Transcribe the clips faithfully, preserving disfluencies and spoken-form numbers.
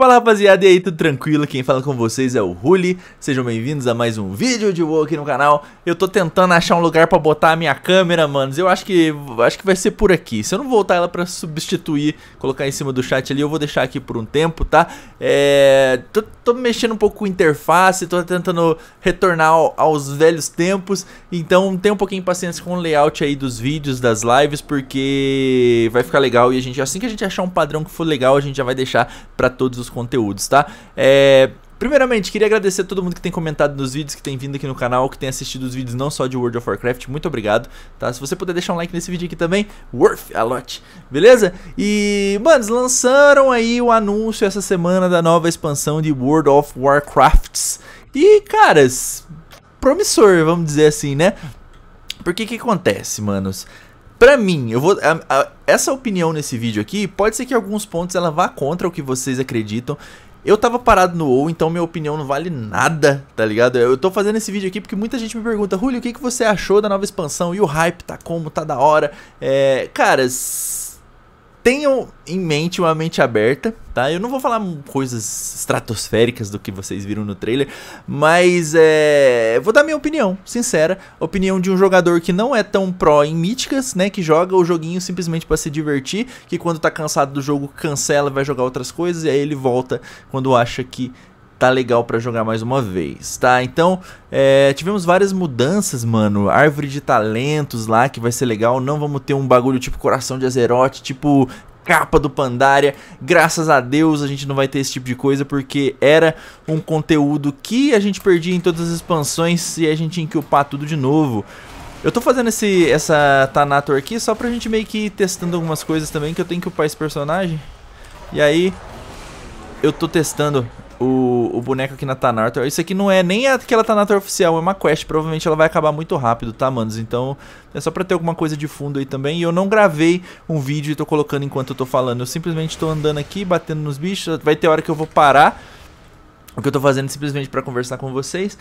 Fala rapaziada, e aí, tudo tranquilo? Quem fala com vocês é o Ruli. Sejam bem-vindos a mais um vídeo de WoW aqui no canal. Eu tô tentando achar um lugar pra botar a minha câmera, manos. Eu acho que acho que vai ser por aqui. Se eu não voltar ela pra substituir, colocar em cima do chat ali, eu vou deixar aqui por um tempo, tá? É... Tô, tô mexendo um pouco com interface, tô tentando retornar ao, aos velhos tempos. Então tenha um pouquinho de paciência com o layout aí dos vídeos, das lives, porque vai ficar legal. E a gente, assim que a gente achar um padrão que for legal, a gente já vai deixar pra todos os conteúdos, tá? É... Primeiramente, queria agradecer a todo mundo que tem comentado nos vídeos, que tem vindo aqui no canal, que tem assistido os vídeos não só de World of Warcraft. Muito obrigado, tá? Se você puder deixar um like nesse vídeo aqui também, worth a lot, beleza? E, manos, lançaram aí o anúncio essa semana da nova expansão de World of Warcraft. E, caras, promissor, vamos dizer assim, né? Porque que acontece, manos? Pra mim, eu vou a, a, essa opinião nesse vídeo aqui, pode ser que em alguns pontos ela vá contra o que vocês acreditam. Eu tava parado no WoW, então minha opinião não vale nada, tá ligado? Eu tô fazendo esse vídeo aqui porque muita gente me pergunta: Julio, o que, que você achou da nova expansão? E o hype tá como? Tá da hora? É, caras, tenham em mente uma mente aberta, tá? Eu não vou falar coisas estratosféricas do que vocês viram no trailer, mas é... vou dar minha opinião, sincera. Opinião de um jogador que não é tão pró em míticas, né? Que joga o joguinho simplesmente pra se divertir, que quando tá cansado do jogo cancela e vai jogar outras coisas, e aí ele volta quando acha que tá legal pra jogar mais uma vez, tá? Então, é, tivemos várias mudanças, mano. Árvore de talentos lá, que vai ser legal. Não vamos ter um bagulho tipo Coração de Azeroth, tipo capa do Pandaria. Graças a Deus a gente não vai ter esse tipo de coisa, porque era um conteúdo que a gente perdia em todas as expansões e a gente tinha que upar tudo de novo. Eu tô fazendo esse, essa Thanator aqui só pra gente meio que ir testando algumas coisas também, que eu tenho que upar esse personagem. E aí, eu tô testando O, o boneco aqui na Thanator. Isso aqui não é nem aquela Thanator oficial, é uma quest. Provavelmente ela vai acabar muito rápido, tá, manos? Então é só pra ter alguma coisa de fundo aí também. E eu não gravei um vídeo e tô colocando enquanto eu tô falando. Eu simplesmente tô andando aqui, batendo nos bichos. Vai ter hora que eu vou parar o que eu tô fazendo simplesmente pra conversar com vocês.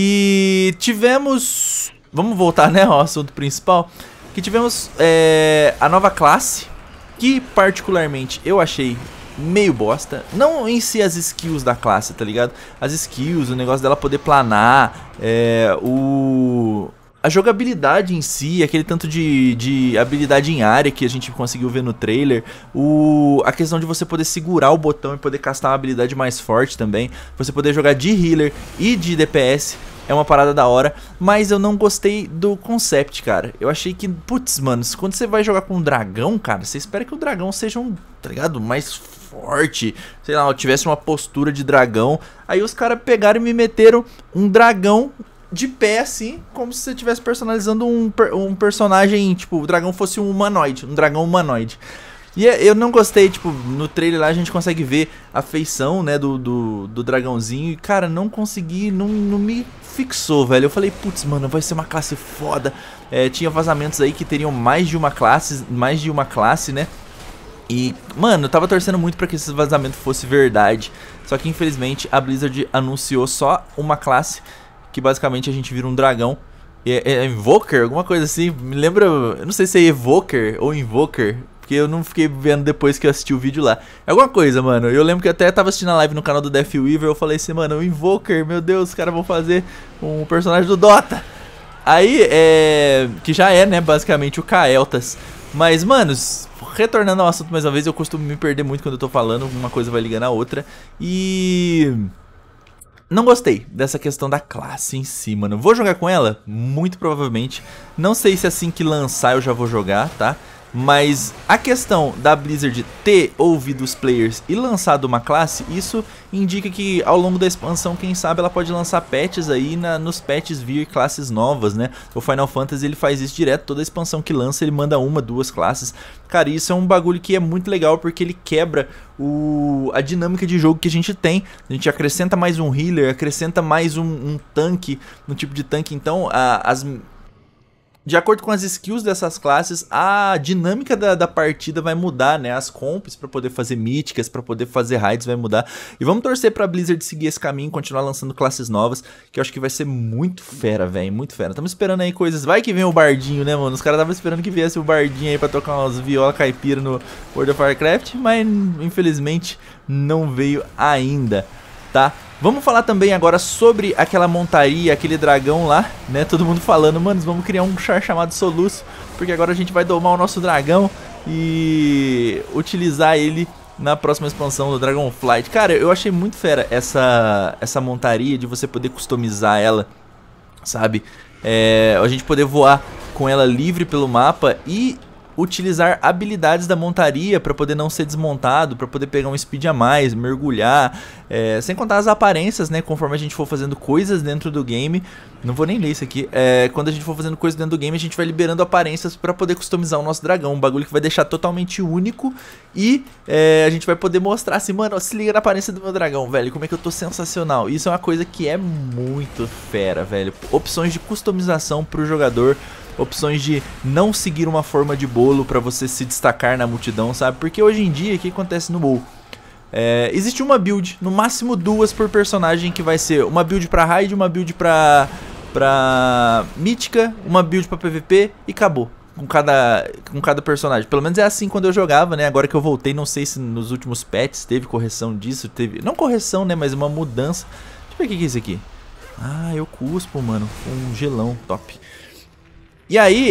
E tivemos... Vamos voltar, né, ao assunto principal. Que tivemos é, a nova classe, que particularmente eu achei meio bosta. Não em si as skills da classe, tá ligado? As skills, o negócio dela poder planar, é, o... a jogabilidade em si, aquele tanto de, de habilidade em área que a gente conseguiu ver no trailer, o... a questão de você poder segurar o botão e poder castar uma habilidade mais forte também, você poder jogar de healer e de D P S. É uma parada da hora, mas eu não gostei do concept, cara. Eu achei que, putz, mano, quando você vai jogar com um dragão, cara, você espera que o dragão seja um, tá ligado, mais forte, sei lá, tivesse uma postura de dragão. Aí os caras pegaram e me meteram um dragão de pé, assim, como se você estivesse personalizando um, um personagem, tipo, o dragão fosse um humanoide, um dragão humanoide. E eu não gostei, tipo, no trailer lá a gente consegue ver a feição, né, do, do, do dragãozinho. E, cara, não consegui, não, não me fixou, velho. Eu falei, putz, mano, vai ser uma classe foda. É, tinha vazamentos aí que teriam mais de uma classe, mais de uma classe, né. E, mano, eu tava torcendo muito pra que esse vazamento fosse verdade. Só que, infelizmente, a Blizzard anunciou só uma classe, que basicamente a gente vira um dragão. É, é Invoker, alguma coisa assim. Me lembra, eu não sei se é Evoker ou Invoker, porque eu não fiquei vendo depois que eu assisti o vídeo lá. É alguma coisa, mano. Eu lembro que eu até tava assistindo a live no canal do Deathweaver. Eu falei assim, mano, o Invoker, meu Deus, os caras vão fazer um personagem do Dota. Aí, é... que já é, né, basicamente o Kael'thas. Mas, manos, retornando ao assunto mais uma vez, eu costumo me perder muito quando eu tô falando. Uma coisa vai ligando a outra. E... não gostei dessa questão da classe em si, mano. Vou jogar com ela? Muito provavelmente. Não sei se assim que lançar eu já vou jogar, tá? Mas a questão da Blizzard ter ouvido os players e lançado uma classe, isso indica que ao longo da expansão, quem sabe ela pode lançar patches aí, na, nos patches vir classes novas, né? O Final Fantasy ele faz isso direto, toda expansão que lança ele manda uma, duas classes. Cara, isso é um bagulho que é muito legal porque ele quebra o, a dinâmica de jogo que a gente tem. A gente acrescenta mais um healer, acrescenta mais um, um tanque, um tipo de tanque, então a, as... de acordo com as skills dessas classes, a dinâmica da, da partida vai mudar, né? As comps para poder fazer míticas, para poder fazer raids vai mudar. E vamos torcer pra Blizzard seguir esse caminho, continuar lançando classes novas, que eu acho que vai ser muito fera, velho, muito fera. Estamos esperando aí coisas, vai que vem o Bardinho, né, mano? Os caras estavam esperando que viesse o Bardinho aí pra tocar umas viola caipira no World of Warcraft, mas infelizmente não veio ainda, tá? Vamos falar também agora sobre aquela montaria, aquele dragão lá, né? Todo mundo falando, mano, vamos criar um char chamado Soluço, porque agora a gente vai domar o nosso dragão e utilizar ele na próxima expansão do Dragonflight. Cara, eu achei muito fera essa, essa montaria de você poder customizar ela, sabe? É, a gente poder voar com ela livre pelo mapa e utilizar habilidades da montaria para poder não ser desmontado, para poder pegar um speed a mais, mergulhar, é, sem contar as aparências, né, conforme a gente for fazendo coisas dentro do game. Não vou nem ler isso aqui. É, quando a gente for fazendo coisas dentro do game, a gente vai liberando aparências para poder customizar o nosso dragão, um bagulho que vai deixar totalmente único e é, a gente vai poder mostrar assim, mano, se liga na aparência do meu dragão, velho, como é que eu tô sensacional. Isso é uma coisa que é muito fera, velho. Opções de customização pro jogador, opções de não seguir uma forma de bolo pra você se destacar na multidão, sabe? Porque hoje em dia, o que acontece no WoW? É, existe uma build, no máximo duas por personagem, que vai ser uma build pra raid, uma build pra, pra mítica, uma build pra P V P e acabou. Com cada, com cada personagem. Pelo menos é assim quando eu jogava, né? Agora que eu voltei, não sei se nos últimos patches teve correção disso, teve... Não correção, né? Mas uma mudança. Deixa eu ver o que é isso aqui. Ah, eu cuspo, mano. Um gelão, top. E aí,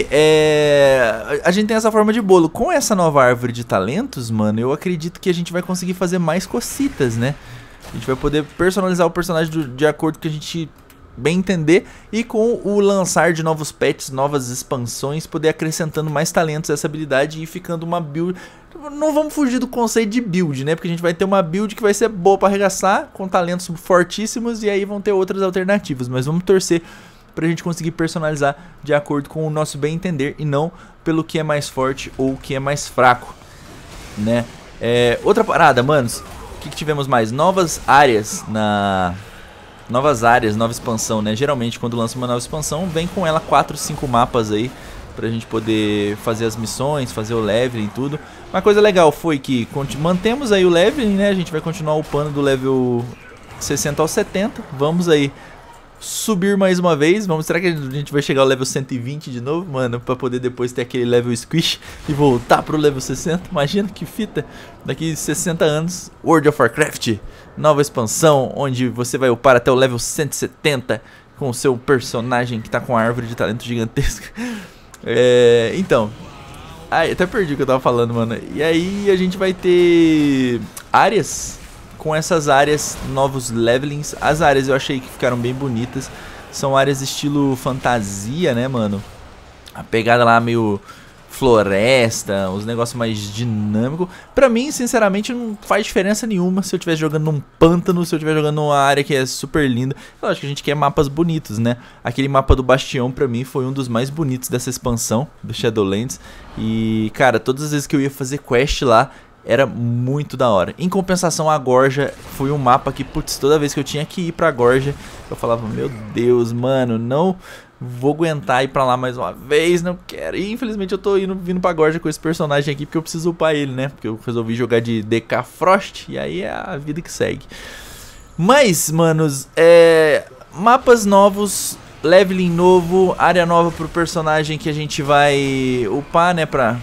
é... a gente tem essa forma de bolo. Com essa nova árvore de talentos, mano, eu acredito que a gente vai conseguir fazer mais cositas, né? A gente vai poder personalizar o personagem do, de acordo com que a gente bem entender. E com o lançar de novos pets, novas expansões, poder acrescentando mais talentos a essa habilidade e ficando uma build... Não vamos fugir do conceito de build, né? Porque a gente vai ter uma build que vai ser boa pra arregaçar, com talentos fortíssimos, e aí vão ter outras alternativas. Mas vamos torcer pra gente conseguir personalizar de acordo com o nosso bem entender e não pelo que é mais forte ou o que é mais fraco, né? É, outra parada, manos, o que, que tivemos mais? Novas áreas na... Novas áreas, nova expansão, né? Geralmente quando lança uma nova expansão vem com ela quatro, cinco mapas aí pra gente poder fazer as missões, fazer o leveling e tudo. Uma coisa legal foi que mantemos aí o leveling, né? A gente vai continuar upando do level sessenta ao setenta. Vamos aí subir mais uma vez. Vamos, será que a gente vai chegar ao level cento e vinte de novo, mano? Pra poder depois ter aquele level squish e voltar pro level sessenta. Imagina que fita. Daqui sessenta anos, World of Warcraft, nova expansão, onde você vai upar até o level cento e setenta com o seu personagem que tá com a árvore de talento gigantesca. É, então, ai, até perdi o que eu tava falando, mano. E aí a gente vai ter áreas. Com essas áreas, novos levelings. As áreas eu achei que ficaram bem bonitas. São áreas estilo fantasia, né, mano? A pegada lá meio floresta, os negócios mais dinâmicos. Pra mim, sinceramente, não faz diferença nenhuma se eu estiver jogando num pântano, se eu estiver jogando numa área que é super linda. Eu acho que a gente quer mapas bonitos, né? Aquele mapa do Bastião, pra mim, foi um dos mais bonitos dessa expansão do Shadowlands. E, cara, todas as vezes que eu ia fazer quest lá, era muito da hora. Em compensação, a Gorja foi um mapa que, putz, toda vez que eu tinha que ir pra Gorja, eu falava, meu Deus, mano, não vou aguentar ir pra lá mais uma vez, não quero. E infelizmente eu tô indo, vindo pra Gorja com esse personagem aqui, porque eu preciso upar ele, né? Porque eu resolvi jogar de D K Frost, e aí é a vida que segue. Mas, manos, é... mapas novos, leveling novo, área nova pro personagem que a gente vai upar, né, pra...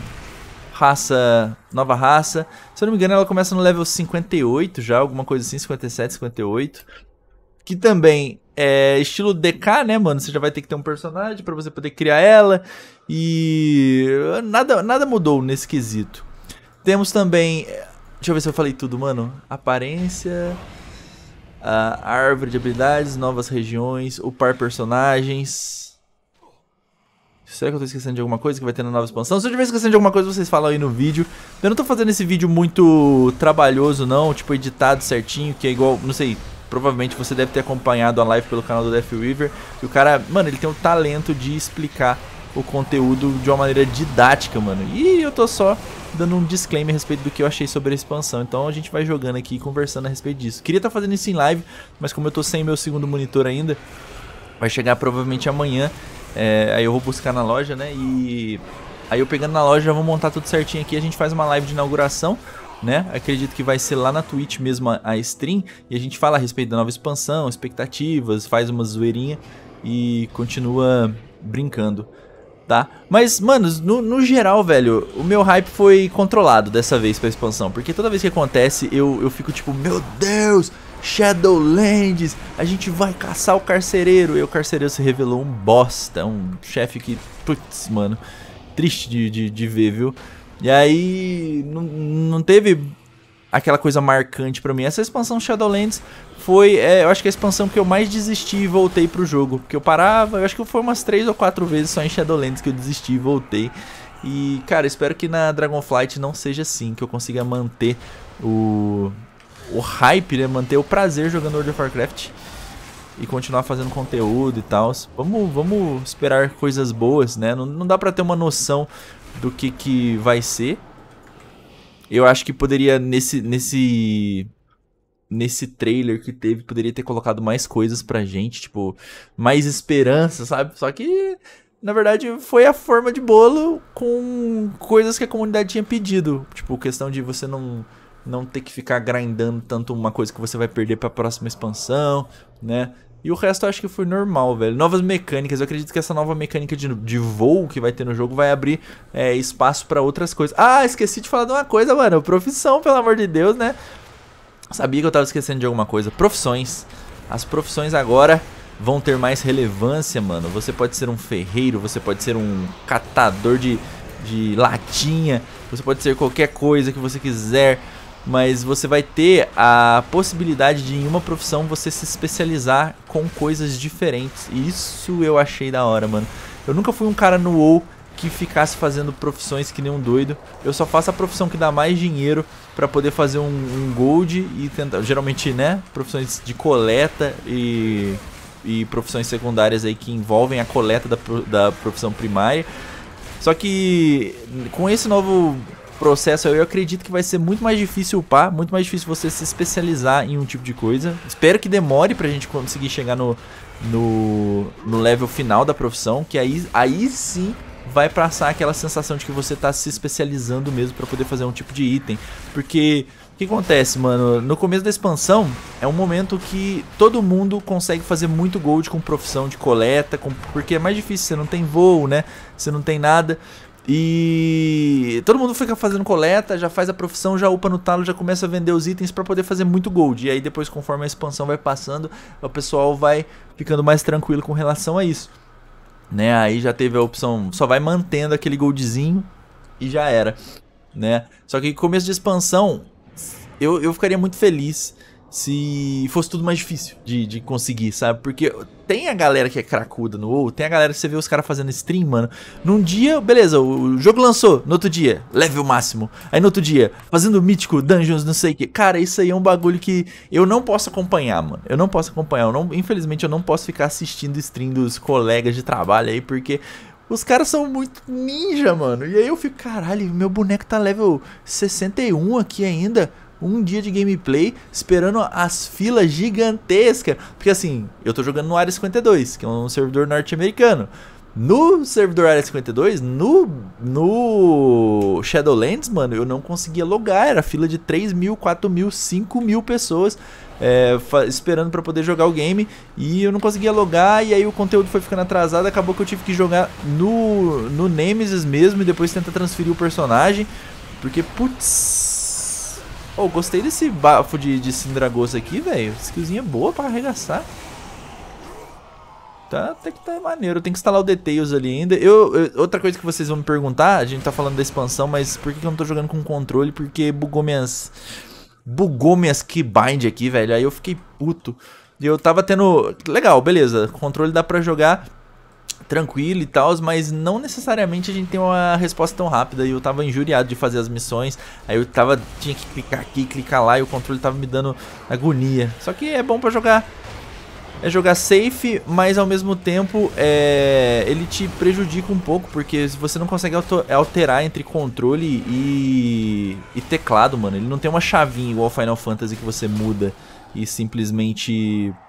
raça, nova raça. Se eu não me engano, ela começa no level cinquenta e oito já, alguma coisa assim, cinquenta e sete, cinquenta e oito. Que também é estilo D K, né, mano? Você já vai ter que ter um personagem pra você poder criar ela. E nada, nada mudou nesse quesito. Temos também... Deixa eu ver se eu falei tudo, mano. Aparência, a árvore de habilidades, novas regiões, upar personagens... Será que eu tô esquecendo de alguma coisa que vai ter na nova expansão? Se eu estiver esquecendo de alguma coisa, vocês falam aí no vídeo. Eu não tô fazendo esse vídeo muito trabalhoso, não. Tipo, editado certinho, que é igual, não sei... Provavelmente você deve ter acompanhado a live pelo canal do Deathweaver. E o cara, mano, ele tem o talento de explicar o conteúdo de uma maneira didática, mano. E eu tô só dando um disclaimer a respeito do que eu achei sobre a expansão. Então a gente vai jogando aqui e conversando a respeito disso. Queria estar fazendo isso em live, mas como eu tô sem meu segundo monitor ainda, vai chegar provavelmente amanhã. É, aí eu vou buscar na loja, né? E aí eu pegando na loja, já vou montar tudo certinho aqui. A gente faz uma live de inauguração, né? Acredito que vai ser lá na Twitch mesmo a, a stream. E a gente fala a respeito da nova expansão, expectativas, faz uma zoeirinha e continua brincando, tá? Mas, mano, no, no geral, velho, o meu hype foi controlado dessa vez pra expansão. Porque toda vez que acontece, eu, eu fico tipo, meu Deus, Shadowlands, a gente vai caçar o carcereiro. E o carcereiro se revelou um bosta, um chefe que, putz, mano, triste de, de, de ver, viu? E aí, não, não teve aquela coisa marcante pra mim. Essa expansão Shadowlands foi, é, eu acho que a expansão que eu mais desisti e voltei pro jogo. Porque eu parava, eu acho que foi umas três ou quatro vezes só em Shadowlands que eu desisti e voltei. E, cara, espero que na Dragonflight não seja assim, que eu consiga manter o... o hype, né? Manter o prazer jogando World of Warcraft e continuar fazendo conteúdo e tal. Vamos, vamos esperar coisas boas, né? Não, não dá pra ter uma noção do que, que vai ser. Eu acho que poderia, nesse, nesse, nesse trailer que teve, poderia ter colocado mais coisas pra gente, tipo, mais esperança, sabe? Só que, na verdade, foi a forma de bolo com coisas que a comunidade tinha pedido. Tipo, questão de você não... não ter que ficar grindando tanto uma coisa que você vai perder pra próxima expansão, né? E o resto eu acho que foi normal, velho. Novas mecânicas, eu acredito que essa nova mecânica de, de voo que vai ter no jogo vai abrir é, espaço pra outras coisas. Ah, esqueci de falar de uma coisa, mano. Profissão, pelo amor de Deus, né? Sabia que eu tava esquecendo de alguma coisa. Profissões. As profissões agora vão ter mais relevância, mano. Você pode ser um ferreiro, você pode ser um catador de, de latinha, você pode ser qualquer coisa que você quiser. Mas você vai ter a possibilidade de em uma profissão você se especializar com coisas diferentes. E isso eu achei da hora, mano. Eu nunca fui um cara no WoW que ficasse fazendo profissões que nem um doido. Eu só faço a profissão que dá mais dinheiro pra poder fazer um, um gold e tentar... Geralmente, né, profissões de coleta e, e profissões secundárias aí que envolvem a coleta da, da profissão primária. Só que com esse novo... processo, eu acredito que vai ser muito mais difícil upar, muito mais difícil você se especializar em um tipo de coisa. Espero que demore pra gente conseguir chegar no, no, no level final da profissão, que aí, aí sim vai passar aquela sensação de que você tá se especializando mesmo pra poder fazer um tipo de item. Porque o que acontece, mano? No começo da expansão é um momento que todo mundo consegue fazer muito gold com profissão de coleta, com, porque é mais difícil, você não tem voo, né? Você não tem nada. E todo mundo fica fazendo coleta, já faz a profissão, já upa no talo, já começa a vender os itens pra poder fazer muito gold. E aí depois, conforme a expansão vai passando, o pessoal vai ficando mais tranquilo com relação a isso, né? Aí já teve a opção, só vai mantendo aquele goldzinho e já era, né? Só que no começo de expansão, eu, eu ficaria muito feliz se fosse tudo mais difícil de, de conseguir, sabe? Porque tem a galera que é cracuda no WoW, tem a galera que você vê os caras fazendo stream, mano. Num dia, beleza, o jogo lançou, no outro dia, level máximo. Aí no outro dia, fazendo mítico, dungeons, não sei o que. Cara, isso aí é um bagulho que eu não posso acompanhar, mano. Eu não posso acompanhar, eu não, infelizmente eu não posso ficar assistindo stream dos colegas de trabalho aí, porque... os caras são muito ninja, mano. E aí eu fico, caralho, meu boneco tá level sessenta e um aqui ainda. Um dia de gameplay, esperando as filas gigantescas. Porque assim, eu tô jogando no Área cinquenta e dois, que é um servidor norte-americano. No servidor Área cinquenta e dois, no, no Shadowlands, mano, eu não conseguia logar. Era fila de três mil, quatro mil, cinco mil pessoas é, esperando pra poder jogar o game. E eu não conseguia logar, e aí o conteúdo foi ficando atrasado. Acabou que eu tive que jogar no, no Nemesis mesmo e depois tentar transferir o personagem. Porque, putz... Oh, gostei desse bafo de, de Sindragoso aqui, velho. Skillzinha boa pra arregaçar. Tá, até que tá maneiro. Tem que instalar o Details ali ainda. Eu, eu, outra coisa que vocês vão me perguntar, a gente tá falando da expansão, mas por que, que eu não tô jogando com controle? Porque bugou minhas... Bugou minhas keybind aqui, velho. Aí eu fiquei puto. E eu tava tendo... Legal, beleza. Controle dá pra jogar tranquilo e tal, mas não necessariamente a gente tem uma resposta tão rápida. E eu tava injuriado de fazer as missões. Aí eu tava, tinha que clicar aqui, clicar lá, e o controle tava me dando agonia. Só que é bom pra jogar. É jogar safe, mas ao mesmo tempo é, ele te prejudica um pouco, porque você não consegue alterar entre controle e, e teclado, mano. Ele não tem uma chavinha igual Final Fantasy que você muda e simplesmente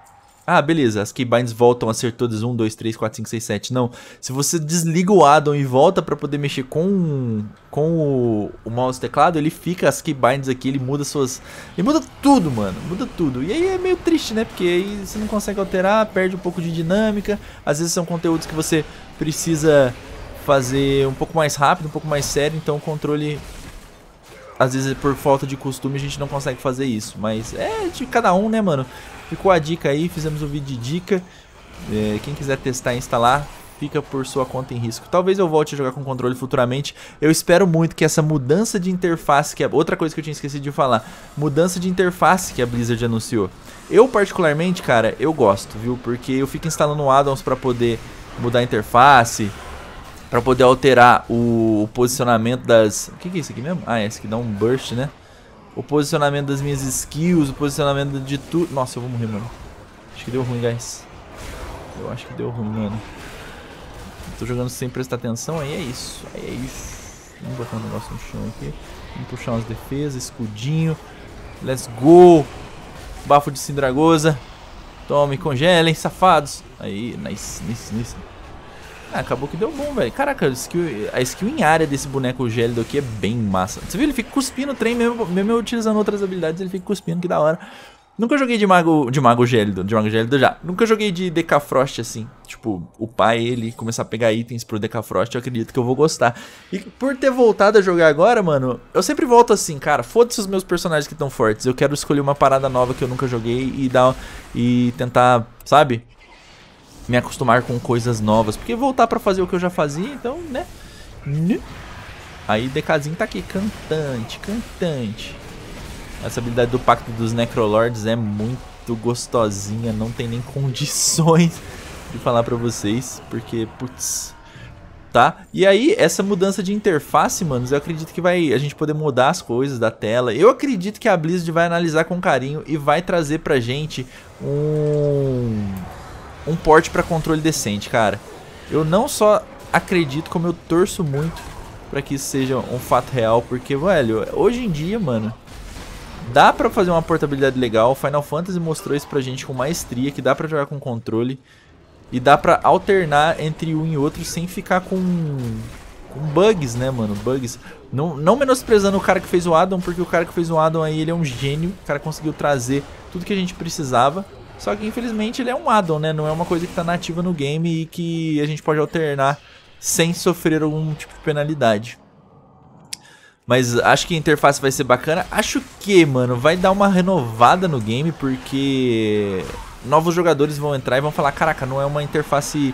Ah, beleza, as keybinds voltam a ser todas um, dois, três, quatro, cinco, seis, sete. Não, se você desliga o addon e volta pra poder mexer com, com o, o mouse e teclado, ele fica, as keybinds aqui, ele muda suas... Ele muda tudo, mano, muda tudo. E aí é meio triste, né, porque aí você não consegue alterar, perde um pouco de dinâmica. Às vezes são conteúdos que você precisa fazer um pouco mais rápido, um pouco mais sério, então o controle... Às vezes por falta de costume a gente não consegue fazer isso, mas é de cada um, né, mano? Ficou a dica aí, fizemos um vídeo de dica. É, quem quiser testar e instalar, fica por sua conta em risco. Talvez eu volte a jogar com controle futuramente. Eu espero muito que essa mudança de interface, que é outra coisa que eu tinha esquecido de falar, mudança de interface que a Blizzard anunciou. Eu particularmente, cara, eu gosto, viu? Porque eu fico instalando addons pra poder mudar a interface, pra poder alterar o, o posicionamento das... O que, que é isso aqui mesmo? Ah, é esse que dá um burst, né? O posicionamento das minhas skills, o posicionamento de tudo... Nossa, eu vou morrer, mano. Acho que deu ruim, guys. Eu acho que deu ruim, mano. Tô jogando sem prestar atenção, aí é isso. Aí é isso. Vamos botar um negócio no chão aqui. Vamos puxar umas defesas, escudinho. Let's go. Bafo de Sindragosa. Tome, congelem, safados. Aí, nice, nice, nice. Ah, acabou que deu bom, velho. Caraca, a skill, a skill em área desse boneco gélido aqui é bem massa. Você viu? Ele fica cuspindo o trem, mesmo, mesmo eu utilizando outras habilidades, ele fica cuspindo, que da hora. Nunca joguei de mago, de mago gélido, de mago gélido já. Nunca joguei de Decafrost assim. Tipo, upar ele, começar a pegar itens pro Decafrost, eu acredito que eu vou gostar. E por ter voltado a jogar agora, mano, eu sempre volto assim, cara, foda-se os meus personagens que estão fortes. Eu quero escolher uma parada nova que eu nunca joguei e dar e tentar, sabe? Me acostumar com coisas novas, porque voltar pra fazer o que eu já fazia, então, né? Aí DKzinho tá aqui, cantante, cantante. Essa habilidade do Pacto dos Necrolords é muito gostosinha, não tem nem condições de falar pra vocês, porque, putz, tá? E aí, essa mudança de interface, manos, eu acredito que vai a gente poder mudar as coisas da tela. Eu acredito que a Blizzard vai analisar com carinho e vai trazer pra gente um... um port pra controle decente, cara. Eu não só acredito, como eu torço muito pra que isso seja um fato real, porque, velho, hoje em dia, mano, dá pra fazer uma portabilidade legal. Final Fantasy mostrou isso pra gente com maestria, que dá pra jogar com controle e dá pra alternar entre um e outro sem ficar com, com bugs, né, mano, bugs. Não, não menosprezando o cara que fez o addon, porque o cara que fez o addon aí, ele é um gênio. O cara conseguiu trazer tudo que a gente precisava. Só que infelizmente ele é um addon, né? Não é uma coisa que tá nativa no game e que a gente pode alternar sem sofrer algum tipo de penalidade. Mas acho que a interface vai ser bacana. Acho que, mano, vai dar uma renovada no game, porque novos jogadores vão entrar e vão falar, caraca, não é uma interface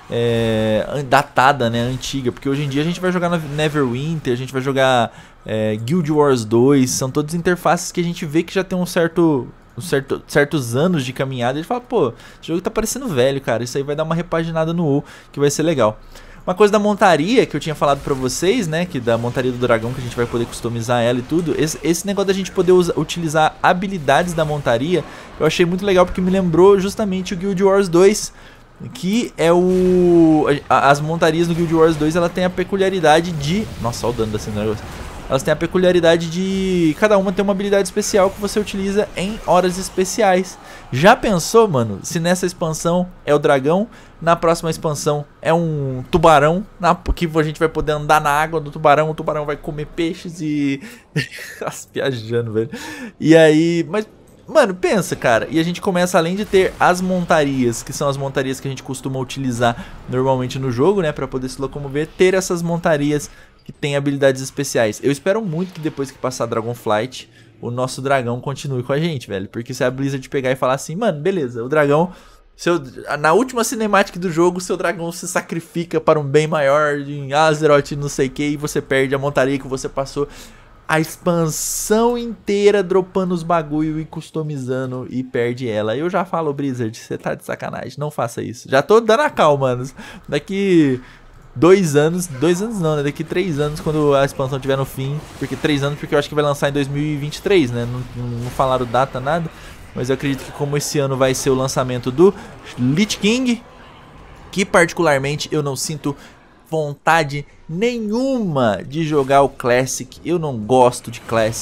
é, datada, né? Antiga. Porque hoje em dia a gente vai jogar Neverwinter, a gente vai jogar é, Guild Wars dois. São todas interfaces que a gente vê que já tem um certo... Certo, certos anos de caminhada. Ele fala, pô, esse jogo tá parecendo velho, cara. Isso aí vai dar uma repaginada no WoW, que vai ser legal. Uma coisa da montaria que eu tinha falado pra vocês, né, que da montaria do dragão, que a gente vai poder customizar ela e tudo. Esse, esse negócio da gente poder usa, utilizar habilidades da montaria, eu achei muito legal, porque me lembrou justamente o Guild Wars dois, que é o... As montarias no Guild Wars dois, ela tem a peculiaridade de... Nossa, olha o dano desse negócio. Elas têm a peculiaridade de... Cada uma tem uma habilidade especial que você utiliza em horas especiais. Já pensou, mano, se nessa expansão é o dragão, na próxima expansão é um tubarão, na... que a gente vai poder andar na água do tubarão, o tubarão vai comer peixes e... Nossa, viajando, velho. E aí... Mas... Mano, pensa, cara, e a gente começa, além de ter as montarias, que são as montarias que a gente costuma utilizar normalmente no jogo, né, pra poder se locomover, ter essas montarias que tem habilidades especiais. Eu espero muito que depois que passar Dragonflight, o nosso dragão continue com a gente, velho. Porque se a Blizzard pegar e falar assim, mano, beleza, o dragão... Seu, na última cinemática do jogo, seu dragão se sacrifica para um bem maior em Azeroth, não sei o que, e você perde a montaria que você passou a expansão inteira dropando os bagulho e customizando e perde ela. Eu já falo, Blizzard, você tá de sacanagem, não faça isso. Já tô dando a cal, mano. Daqui... Dois anos, dois anos não, né? Daqui três anos, quando a expansão estiver no fim. Porque três anos, porque eu acho que vai lançar em dois mil e vinte e três, né? Não, não falaram data, nada. Mas eu acredito que como esse ano vai ser o lançamento do Lich King, que particularmente eu não sinto vontade nenhuma de jogar o Classic. Eu não gosto de Classic.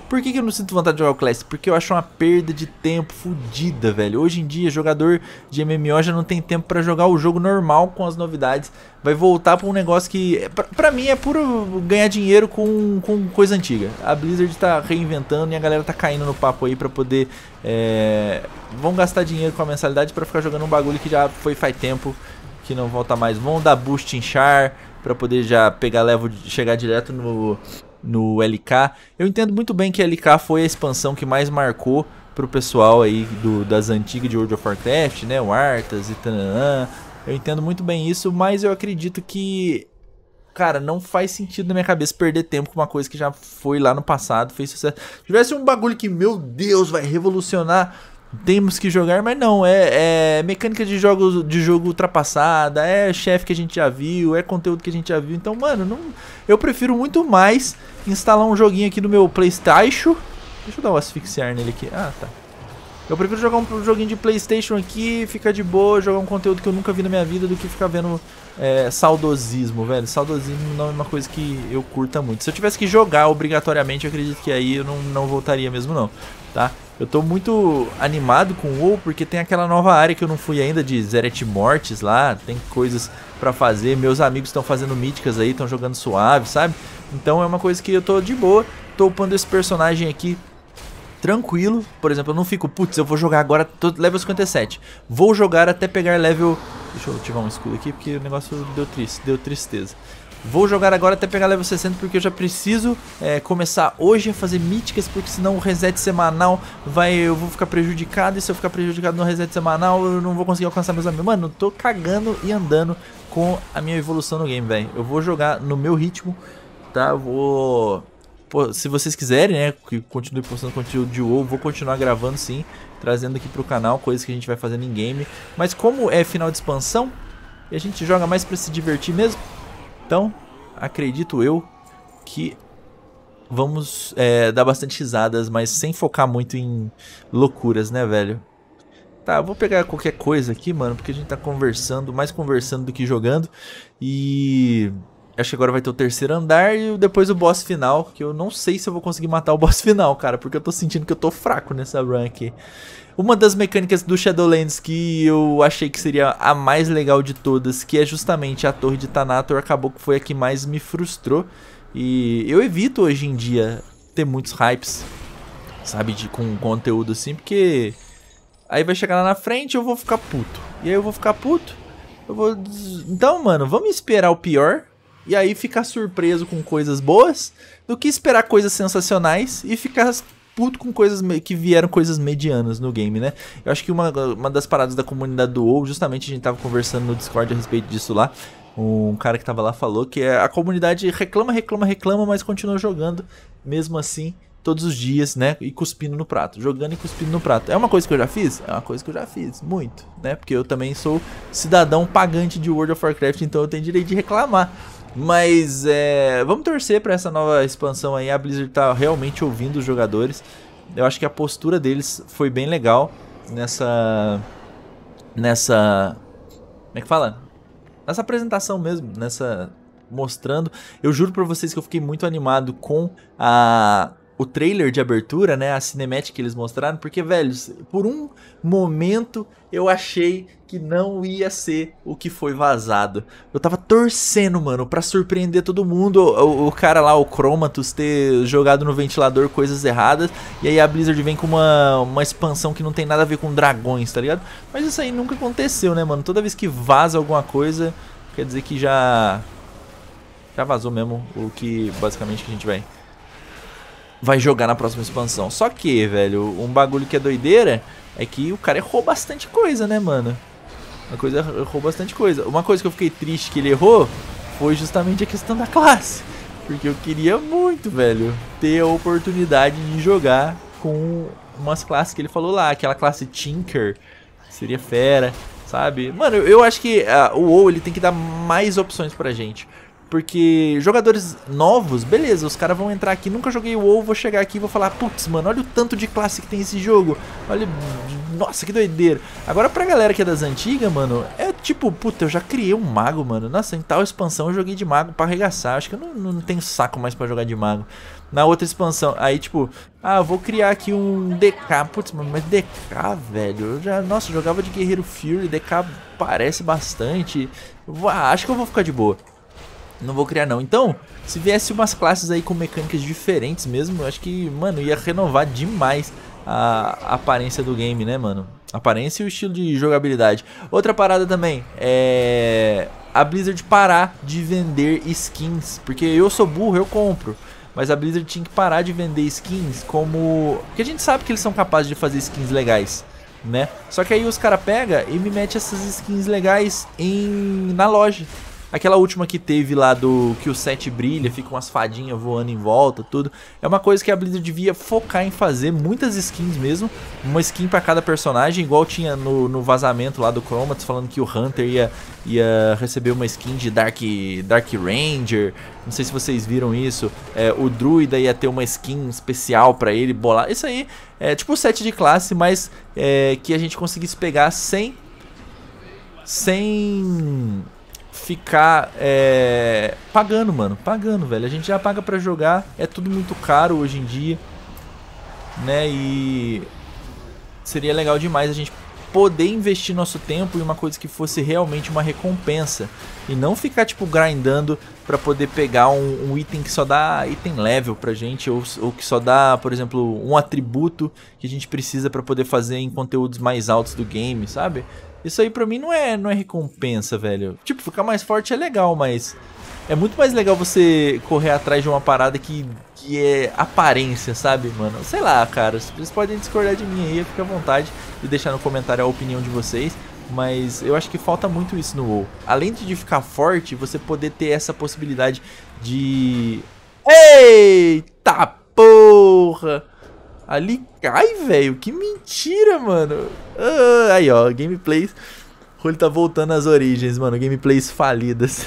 Por que que eu não sinto vontade de jogar o Classic? Porque eu acho uma perda de tempo fodida, velho. Hoje em dia, jogador de M M O já não tem tempo pra jogar o jogo normal com as novidades. Vai voltar pra um negócio que, pra, pra mim, é puro ganhar dinheiro com, com coisa antiga. A Blizzard tá reinventando e a galera tá caindo no papo aí pra poder... É, vão gastar dinheiro com a mensalidade pra ficar jogando um bagulho que já foi faz tempo, que não volta mais. Vão dar boost em char pra poder já pegar level, chegar direto no... no L K. Eu entendo muito bem que a L K foi a expansão que mais marcou pro pessoal aí do, das antigas de World of Warcraft, né, o Arthas e tananã. Eu entendo muito bem isso, mas eu acredito que, cara, não faz sentido na minha cabeça perder tempo com uma coisa que já foi lá no passado, fez sucesso. Se tivesse um bagulho que, meu Deus, vai revolucionar, temos que jogar, mas não, é, é mecânica de jogo, de jogo ultrapassada, é chefe que a gente já viu, é conteúdo que a gente já viu. Então, mano, não, eu prefiro muito mais instalar um joguinho aqui no meu PlayStation. Deixa eu dar um asfixiar nele aqui. Ah, tá. Eu prefiro jogar um joguinho de PlayStation aqui, ficar de boa, jogar um conteúdo que eu nunca vi na minha vida do que ficar vendo é, saudosismo, velho. Saudosismo não é uma coisa que eu curta muito. Se eu tivesse que jogar obrigatoriamente, eu acredito que aí eu não, não voltaria mesmo não, tá? Eu tô muito animado com o WoW porque tem aquela nova área que eu não fui ainda de Zeret Mortis lá, tem coisas pra fazer, meus amigos estão fazendo míticas aí, estão jogando suave, sabe? Então é uma coisa que eu tô de boa, tô upando esse personagem aqui tranquilo. Por exemplo, eu não fico, putz, eu vou jogar agora, tô level cinquenta e sete, vou jogar até pegar level... Deixa eu ativar um escudo aqui porque o negócio deu triste, deu tristeza. Vou jogar agora até pegar level sessenta porque eu já preciso é, começar hoje a fazer míticas, porque senão o reset semanal vai, eu vou ficar prejudicado, e se eu ficar prejudicado no reset semanal eu não vou conseguir alcançar meus amigos. Mano, eu tô cagando e andando com a minha evolução no game, velho. Eu vou jogar no meu ritmo, tá? Eu vou... Pô, se vocês quiserem, né, que continue postando conteúdo de WoW, vou continuar gravando sim, trazendo aqui pro canal coisas que a gente vai fazendo em game. Mas como é final de expansão, e a gente joga mais pra se divertir mesmo, então, acredito eu que vamos é, dar bastante risadas, mas sem focar muito em loucuras, né, velho? Tá, eu vou pegar qualquer coisa aqui, mano, porque a gente tá conversando, mais conversando do que jogando. E acho que agora vai ter o terceiro andar e depois o boss final, que eu não sei se eu vou conseguir matar o boss final, cara, porque eu tô sentindo que eu tô fraco nessa run aqui. Uma das mecânicas do Shadowlands que eu achei que seria a mais legal de todas, que é justamente a Torre de Thanator, acabou que foi a que mais me frustrou. E eu evito hoje em dia ter muitos hypes, sabe, de, com conteúdo assim, porque aí vai chegar lá na frente e eu vou ficar puto. E aí eu vou ficar puto, eu vou... Então, mano, vamos esperar o pior e aí ficar surpreso com coisas boas, do que esperar coisas sensacionais e ficar... puto com coisas que vieram coisas medianas no game, né? Eu acho que uma, uma das paradas da comunidade do WoW, justamente a gente tava conversando no Discord a respeito disso lá, um cara que tava lá falou que a comunidade reclama, reclama, reclama, mas continua jogando mesmo assim todos os dias, né? E cuspindo no prato, jogando e cuspindo no prato. É uma coisa que eu já fiz? É uma coisa que eu já fiz, muito, né? Porque eu também sou cidadão pagante de World of Warcraft, então eu tenho direito de reclamar. Mas é, vamos torcer para essa nova expansão aí. A Blizzard tá realmente ouvindo os jogadores. Eu acho que a postura deles foi bem legal nessa nessa como é que fala? Nessa apresentação mesmo, nessa mostrando. Eu juro para vocês que eu fiquei muito animado com a o trailer de abertura, né, a cinemática que eles mostraram, porque, velho, por um momento eu achei que não ia ser o que foi vazado. Eu tava torcendo, mano, pra surpreender todo mundo, o, o cara lá, o Chromatus, ter jogado no ventilador coisas erradas, e aí a Blizzard vem com uma, uma expansão que não tem nada a ver com dragões, tá ligado? Mas isso aí nunca aconteceu, né, mano? Toda vez que vaza alguma coisa, quer dizer que já... já vazou mesmo o que, basicamente, que a gente vai... vai jogar na próxima expansão. Só que, velho, um bagulho que é doideira é que o cara errou bastante coisa, né, mano? Uma coisa, errou bastante coisa. Uma coisa que eu fiquei triste que ele errou foi justamente a questão da classe. Porque eu queria muito, velho, ter a oportunidade de jogar com umas classes que ele falou lá. Aquela classe Tinker seria fera, sabe? Mano, eu acho que uh, o WoW ele tem que dar mais opções pra gente. Porque jogadores novos, beleza, os caras vão entrar aqui, nunca joguei o WoW, vou chegar aqui e vou falar, putz, mano, olha o tanto de classe que tem esse jogo. Olha, nossa, que doideira. Agora pra galera que é das antigas, mano, é tipo, puta, eu já criei um mago, mano. Nossa, em tal expansão eu joguei de mago pra arregaçar. Acho que eu não, não tenho saco mais pra jogar de mago. Na outra expansão, aí tipo, ah, eu vou criar aqui um D K. Putz, mano, mas D K, velho, eu já, nossa, eu jogava de Guerreiro Fury, D K parece bastante. Ah, acho que eu vou ficar de boa. Não vou criar não. Então, se viesse umas classes aí com mecânicas diferentes mesmo, eu acho que, mano, ia renovar demais a aparência do game, né, mano? A aparência e o estilo de jogabilidade. Outra parada também é a Blizzard parar de vender skins. Porque eu sou burro, eu compro. Mas a Blizzard tinha que parar de vender skins como... Porque a gente sabe que eles são capazes de fazer skins legais, né? Só que aí os caras pegam e me metem essas skins legais em... na loja. Aquela última que teve lá do que o set brilha, fica umas fadinhas voando em volta, tudo. É uma coisa que a Blizzard devia focar em fazer, muitas skins mesmo. Uma skin pra cada personagem, igual tinha no, no vazamento lá do Chromatus, falando que o Hunter ia, ia receber uma skin de Dark, Dark Ranger. Não sei se vocês viram isso. É, o Druida ia ter uma skin especial pra ele bolar. Isso aí é tipo o set de classe, mas é, que a gente conseguisse pegar sem... Sem... ficar é, pagando, mano, pagando, velho. A gente já paga pra jogar, é tudo muito caro hoje em dia, né? E seria legal demais a gente poder investir nosso tempo em uma coisa que fosse realmente uma recompensa e não ficar tipo grindando pra poder pegar um, um item que só dá item level pra gente, ou, ou que só dá, por exemplo, um atributo que a gente precisa pra poder fazer em conteúdos mais altos do game, sabe? Isso aí pra mim não é, não é recompensa, velho. Tipo, ficar mais forte é legal, mas é muito mais legal você correr atrás de uma parada que, que é aparência, sabe, mano? Sei lá, cara, vocês podem discordar de mim aí, fica à vontade de deixar no comentário a opinião de vocês. Mas eu acho que falta muito isso no WoW. Além de ficar forte, você poder ter essa possibilidade de... Eita porra! Ali cai, velho. Que mentira, mano. Ah, aí, ó. Gameplays. O Hully tá voltando às origens, mano. Gameplays falidas.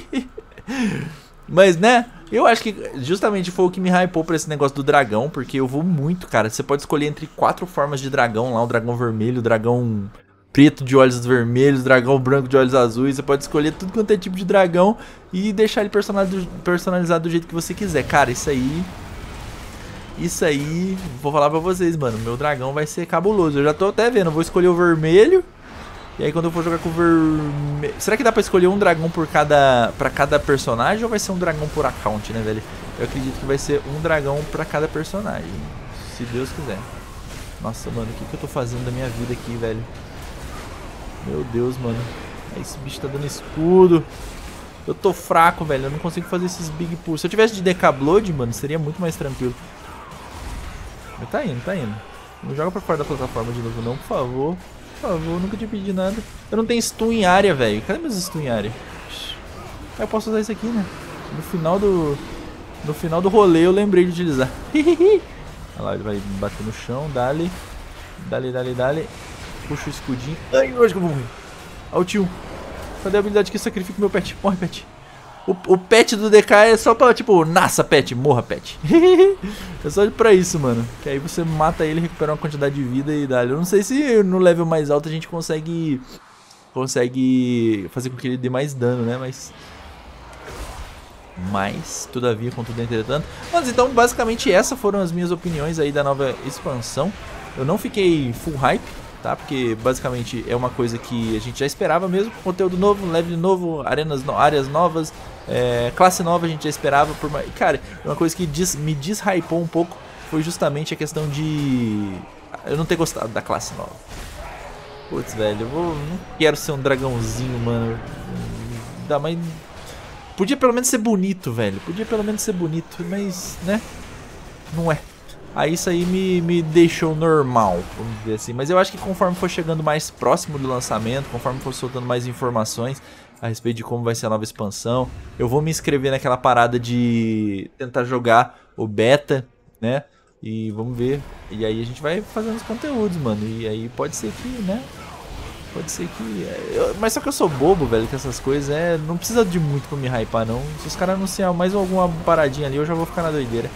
Mas, né? Eu acho que justamente foi o que me hypou pra esse negócio do dragão. Porque eu vou muito, cara. Você pode escolher entre quatro formas de dragão lá. O dragão vermelho, o dragão preto de olhos vermelhos, o dragão branco de olhos azuis. Você pode escolher tudo quanto é tipo de dragão e deixar ele personalizado do jeito que você quiser. Cara, isso aí... Isso aí, vou falar pra vocês, mano, meu dragão vai ser cabuloso. Eu já tô até vendo, eu vou escolher o vermelho. E aí quando eu for jogar com o vermelho... Será que dá pra escolher um dragão por cada, pra cada personagem ou vai ser um dragão por account, né, velho? Eu acredito que vai ser um dragão pra cada personagem, se Deus quiser. Nossa, mano, o que, que eu tô fazendo da minha vida aqui, velho? Meu Deus, mano. Esse bicho tá dando escudo. Eu tô fraco, velho, eu não consigo fazer esses big pulls. Se eu tivesse de D K Blood, mano, seria muito mais tranquilo. Mas tá indo, tá indo. Não joga pra fora da plataforma de novo não, por favor. Por favor, nunca te pedi nada. Eu não tenho stun em área, velho. Cadê meus stun em área? Eu posso usar isso aqui, né? No final do... No final do rolê eu lembrei de utilizar. Olha lá, ele vai bater no chão, dali. Dali, dali, dali. Puxa o escudinho. Ai, eu acho que eu vou morrer. Olha o tio. Cadê a habilidade que sacrifica meu pet? Morre, pet. O, o pet do D K é só pra, tipo, nasça, pet, morra, pet. É só pra isso, mano. Que aí você mata ele, recupera uma quantidade de vida e dá. Eu não sei se no level mais alto a gente consegue... Consegue fazer com que ele dê mais dano, né? Mas... Mas, todavia, contudo, entretanto... Mas então, basicamente, essas foram as minhas opiniões aí da nova expansão. Eu não fiquei full hype, tá? Porque basicamente é uma coisa que a gente já esperava mesmo. Conteúdo novo, level novo, arenas no... áreas novas, é... classe nova a gente já esperava. Por... Cara, uma coisa que diz... me deshypou um pouco foi justamente a questão de... eu não ter gostado da classe nova. Putz, velho, eu vou... não quero ser um dragãozinho, mano. Dá mais... Podia pelo menos ser bonito, velho. Podia pelo menos ser bonito, mas, né? Não é. Aí isso aí me, me deixou normal, vamos dizer assim. Mas eu acho que conforme for chegando mais próximo do lançamento, conforme for soltando mais informações a respeito de como vai ser a nova expansão, eu vou me inscrever naquela parada de tentar jogar o beta, né? E vamos ver. E aí a gente vai fazendo os conteúdos, mano. E aí pode ser que, né? Pode ser que... Eu, mas só que eu sou bobo, velho, que essas coisas é... Não precisa de muito pra me hypar, não. Se os caras anunciar mais alguma paradinha ali, eu já vou ficar na doideira.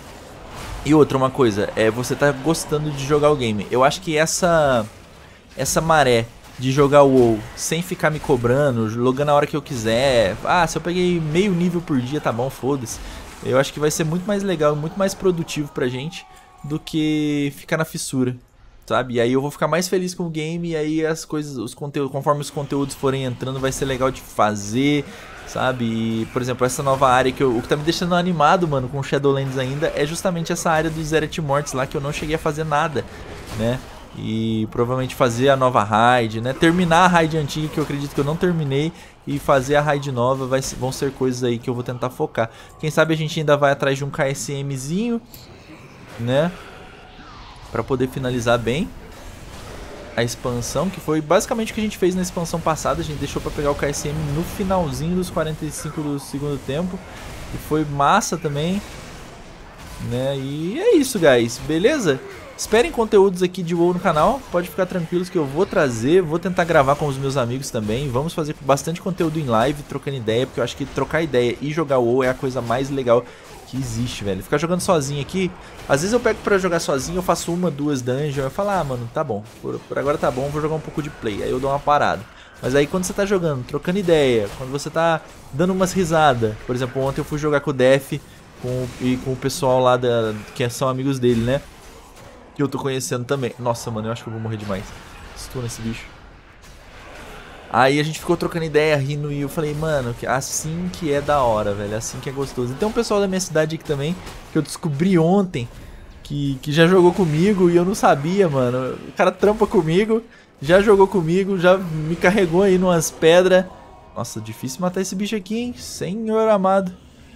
E outra, uma coisa, é você tá gostando de jogar o game. Eu acho que essa... Essa maré de jogar o WoW sem ficar me cobrando, logando a hora que eu quiser. Ah, se eu peguei meio nível por dia, tá bom, foda-se. Eu acho que vai ser muito mais legal, muito mais produtivo pra gente do que ficar na fissura, sabe? E aí eu vou ficar mais feliz com o game e aí as coisas, os conteúdos, conforme os conteúdos forem entrando, vai ser legal de fazer, sabe? E, por exemplo, essa nova área que eu, o que tá me deixando animado, mano, com Shadowlands ainda é justamente essa área dos Zeret Mortis lá que eu não cheguei a fazer nada, né? E provavelmente fazer a nova raid, né? Terminar a raid antiga, que eu acredito que eu não terminei, e fazer a raid nova vai, vão ser coisas aí que eu vou tentar focar. Quem sabe a gente ainda vai atrás de um KSMzinho, né? Pra poder finalizar bem a expansão, que foi basicamente o que a gente fez na expansão passada. A gente deixou pra pegar o K S M no finalzinho dos quarenta e cinco do segundo tempo. E foi massa também, né? E é isso, guys, beleza? Esperem conteúdos aqui de WoW no canal, pode ficar tranquilos que eu vou trazer, vou tentar gravar com os meus amigos também, vamos fazer bastante conteúdo em live, trocando ideia, porque eu acho que trocar ideia e jogar WoW é a coisa mais legal que existe, velho. Ficar jogando sozinho aqui, às vezes eu pego pra jogar sozinho, eu faço uma, duas dungeons, eu falo, ah, mano, tá bom, por, por agora tá bom, vou jogar um pouco de play, aí eu dou uma parada. Mas aí quando você tá jogando, trocando ideia, quando você tá dando umas risadas, por exemplo, ontem eu fui jogar com o Def com, e com o pessoal lá da, que são amigos dele, né? Que eu tô conhecendo também. Nossa, mano, eu acho que eu vou morrer demais. Estou nesse bicho. Aí a gente ficou trocando ideia, rindo, e eu falei, mano, assim que é da hora, velho, assim que é gostoso. E tem um pessoal da minha cidade aqui também, que eu descobri ontem, que, que já jogou comigo e eu não sabia, mano. O cara trampa comigo, já jogou comigo, já me carregou aí numas pedras. Nossa, difícil matar esse bicho aqui, hein? Senhor amado.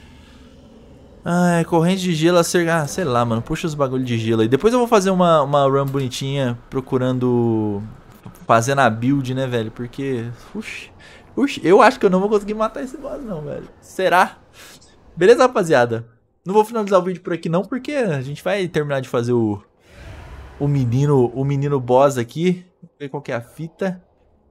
Ai, corrente de gelo, acerca... Ah, sei lá, mano, puxa os bagulho de gelo aí. Depois eu vou fazer uma, uma run bonitinha, procurando... Fazendo a build, né, velho? Porque... Uxi, uxi, eu acho que eu não vou conseguir matar esse boss não, velho. Será? Beleza, rapaziada? Não vou finalizar o vídeo por aqui não, porque a gente vai terminar de fazer o... O menino, o menino boss aqui. Vamos ver qual que é a fita.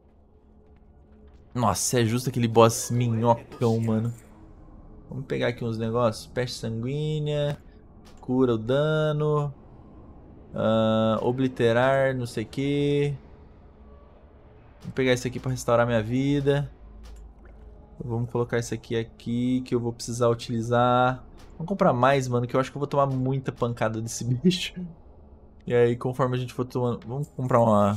Nossa, é justo aquele boss minhocão, mano. Vamos pegar aqui uns negócios. Peste sanguínea. Cura o dano. Uh, obliterar, não sei o que. Vou pegar isso aqui pra restaurar minha vida. Vamos colocar isso aqui aqui, que eu vou precisar utilizar. Vamos comprar mais, mano, que eu acho que eu vou tomar muita pancada desse bicho. E aí, conforme a gente for tomando... Vamos comprar uma...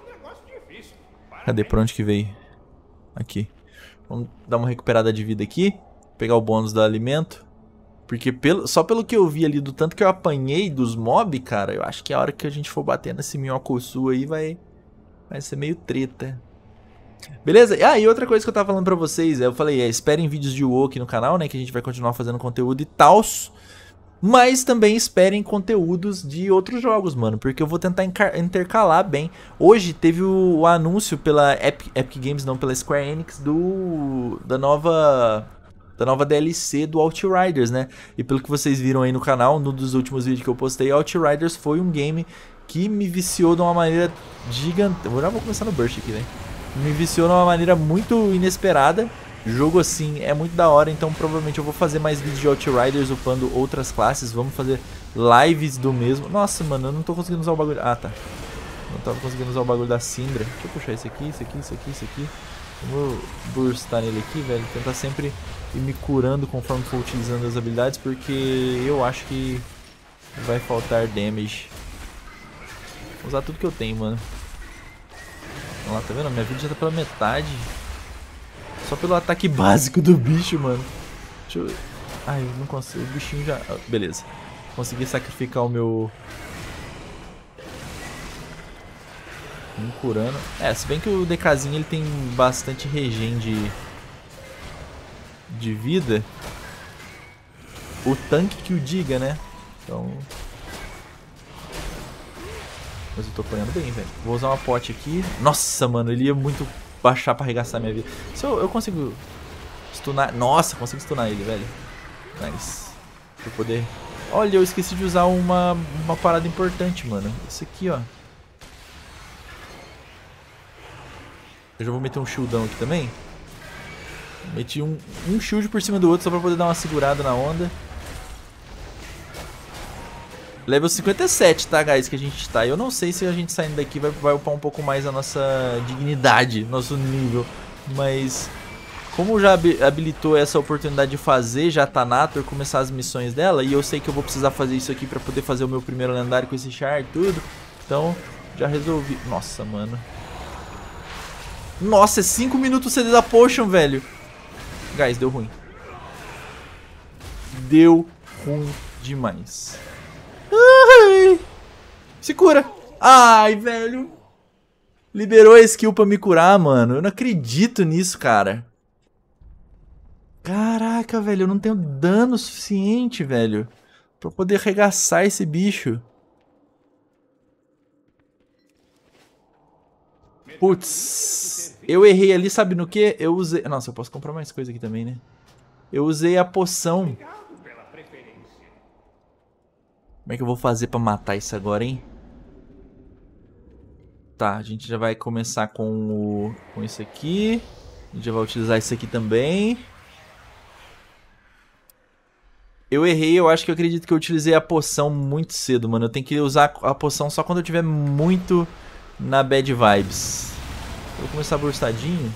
Cadê? Pra onde que veio? Aqui. Vamos dar uma recuperada de vida aqui. Pegar o bônus do alimento. Porque pelo, só pelo que eu vi ali, do tanto que eu apanhei dos mobs, cara, eu acho que a hora que a gente for bater nesse minhocosu aí vai, vai ser meio treta. Beleza? Ah, e outra coisa que eu tava falando pra vocês, eu falei, é, esperem vídeos de WoW aqui no canal, né, que a gente vai continuar fazendo conteúdo e tals. Mas também esperem conteúdos de outros jogos, mano, porque eu vou tentar intercalar bem. Hoje teve o, o anúncio pela Epic, Epic Games, não, pela Square Enix, do da nova... da nova D L C do Outriders, né? E pelo que vocês viram aí no canal, num dos últimos vídeos que eu postei, Outriders foi um game que me viciou de uma maneira gigante. Eu já vou começar no Burst aqui, velho. Me viciou de uma maneira muito inesperada. Jogo assim é muito da hora, então provavelmente eu vou fazer mais vídeos de Outriders upando outras classes. Vamos fazer lives do mesmo. Nossa, mano, eu não tô conseguindo usar o bagulho. Ah, tá. Não tava conseguindo usar o bagulho da Syndra. Deixa eu puxar isso aqui, isso aqui, isso aqui, isso aqui. Vou burstar nele aqui, velho. Tentar sempre ir me curando conforme for utilizando as habilidades, porque eu acho que vai faltar damage. Vou usar tudo que eu tenho, mano. Vamos lá, tá vendo? Minha vida já tá pela metade. Só pelo ataque básico do bicho, mano. Deixa eu... Ai, eu não consigo. O bichinho já... Beleza. Consegui sacrificar o meu... Me curando. É, se bem que o DKzinho ele tem bastante regen de... de vida. O tanque que o diga, né? Então... Mas eu tô apanhando bem, velho. Vou usar uma pote aqui. Nossa, mano, ele ia muito baixar pra arregaçar minha vida. Se eu, eu consigo stunar... Nossa, consigo stunar ele, velho. Nice. Pra eu poder... Olha, eu esqueci de usar uma, uma parada importante, mano. Isso aqui, ó. Eu já vou meter um shieldão aqui também. Meti um, um shield por cima do outro só pra poder dar uma segurada na onda. Level cinquenta e sete, tá, guys, que a gente tá. Eu não sei se a gente saindo daqui vai, vai upar um pouco mais a nossa dignidade, nosso nível. Mas como já habilitou essa oportunidade de fazer já Thanator, começar as missões dela, e eu sei que eu vou precisar fazer isso aqui pra poder fazer o meu primeiro lendário com esse char e tudo. Então, já resolvi. Nossa, mano. Nossa, é cinco minutos C D da potion, velho. Guys, deu ruim. Deu ruim demais. Ai, se cura. Ai, velho. Liberou a skill pra me curar, mano. Eu não acredito nisso, cara. Caraca, velho. Eu não tenho dano suficiente, velho, pra poder arregaçar esse bicho. Putz. Eu errei ali, sabe no que? Eu usei... Nossa, eu posso comprar mais coisa aqui também, né? Eu usei a poção. Como é que eu vou fazer pra matar isso agora, hein? Tá, a gente já vai começar com o... com isso aqui. A gente já vai utilizar isso aqui também. Eu errei, eu acho que eu acredito que eu utilizei a poção muito cedo, mano. Eu tenho que usar a poção só quando eu tiver muito na bad vibes. Eu vou começar burstadinho.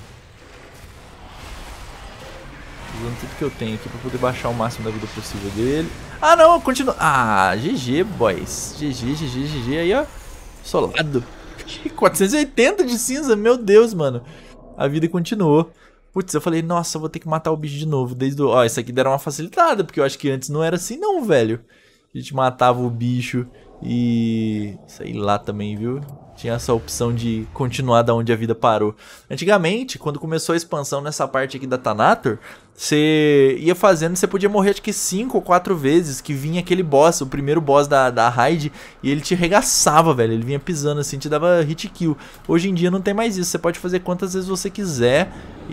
Usando tudo que eu tenho aqui pra poder baixar o máximo da vida possível dele. Ah, não, continua. Ah, G G, boys. G G, G G, G G. Aí, ó. Solado. quatrocentos e oitenta de cinza, meu Deus, mano. A vida continuou. Putz, eu falei, nossa, eu vou ter que matar o bicho de novo. Desde o... Ó, isso aqui deram uma facilitada, porque eu acho que antes não era assim não, velho. A gente matava o bicho e... sei lá também, viu? Tinha essa opção de continuar da onde a vida parou. Antigamente, quando começou a expansão nessa parte aqui da Thanator, você ia fazendo, você podia morrer acho que cinco ou quatro vezes, que vinha aquele boss, o primeiro boss da, da raid, e ele te arregaçava, velho. Ele vinha pisando assim, te dava hit kill. Hoje em dia não tem mais isso, você pode fazer quantas vezes você quiser,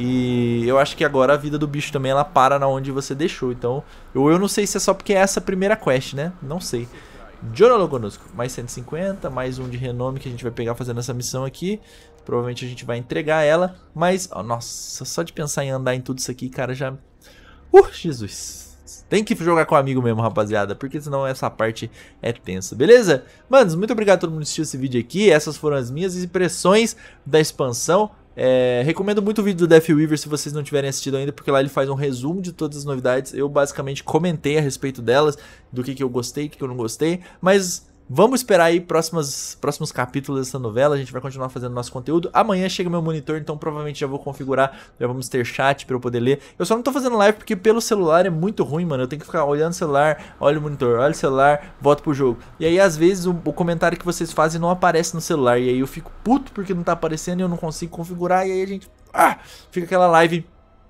e eu acho que agora a vida do bicho também, ela para na onde você deixou. Então, eu, eu não sei se é só porque é essa primeira quest, né? Não sei. Jonah conosco, mais cento e cinquenta, mais um de renome que a gente vai pegar fazendo essa missão aqui. Provavelmente a gente vai entregar ela. Mas, oh, nossa, só de pensar em andar em tudo isso aqui, cara, já... Uh, Jesus. Tem que jogar com amigo mesmo, rapaziada, porque senão essa parte é tensa, beleza? Manos, muito obrigado a todo mundo que assistiu esse vídeo aqui. Essas foram as minhas impressões da expansão. É, recomendo muito o vídeo do Death Weaver se vocês não tiverem assistido ainda, porque lá ele faz um resumo de todas as novidades. Eu basicamente comentei a respeito delas, do que, que eu gostei, do que, que eu não gostei, mas vamos esperar aí próximas, próximos capítulos dessa novela. A gente vai continuar fazendo nosso conteúdo. Amanhã chega meu monitor, então provavelmente já vou configurar, já vamos ter chat pra eu poder ler. Eu só não tô fazendo live porque pelo celular é muito ruim, mano. Eu tenho que ficar olhando o celular, olha o monitor, olha o celular, volto pro jogo. E aí às vezes o, o comentário que vocês fazem não aparece no celular, e aí eu fico puto porque não tá aparecendo e eu não consigo configurar, e aí a gente... Ah, fica aquela live...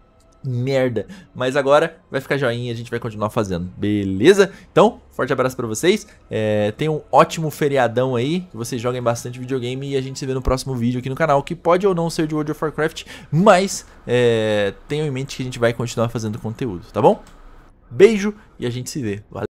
merda, mas agora vai ficar joinha, a gente vai continuar fazendo, beleza? Então, forte abraço pra vocês, é, tenham um ótimo feriadão aí, que vocês joguem bastante videogame e a gente se vê no próximo vídeo aqui no canal, que pode ou não ser de World of Warcraft, mas é, tenham em mente que a gente vai continuar fazendo conteúdo, tá bom? Beijo e a gente se vê, valeu!